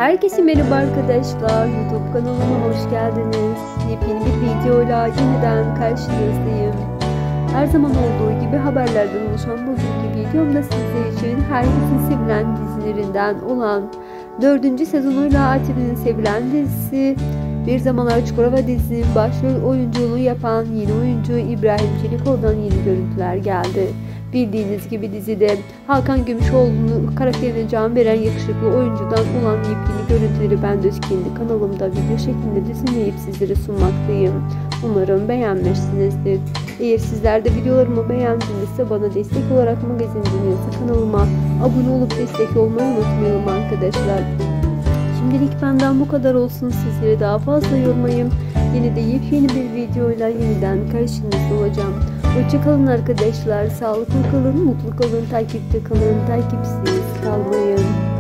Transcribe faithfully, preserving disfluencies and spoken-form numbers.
Herkese merhaba arkadaşlar, YouTube kanalıma hoş geldiniz. Yepyeni bir videoyla yeniden karşınızdayım. Her zaman olduğu gibi haberlerden oluşan bugünkü videomda sizler için herkesin sevilen dizilerinden olan dördüncü sezonuyla Ati'nin sevilen dizisi Bir Zamanlar Çukurova dizisinin başrol oyunculuğunu yapan yeni oyuncu İbrahim Çelikoğlu'dan yeni görüntüler geldi. Bildiğiniz gibi dizide Hakan Gümüşoğlu'nun karakterine can veren yakışıklı oyuncudan olan yepyeni görüntüleri ben de kendi kanalımda video şeklinde düzenleyip sizlere sunmaktayım. Umarım beğenmişsinizdir. Eğer sizler de videolarımı beğendinizse bana destek olarak Magazin Dünyası kanalıma abone olup destek olmayı unutmayalım arkadaşlar. Şimdilik benden bu kadar olsun. Sizleri daha fazla yormayayım. Yine de yepyeni bir videoyla yeniden karşınızda olacağım. Hoşçakalın arkadaşlar. Sağlıklı kalın, mutlu kalın, takipte kalın, takipsiz kalmayın.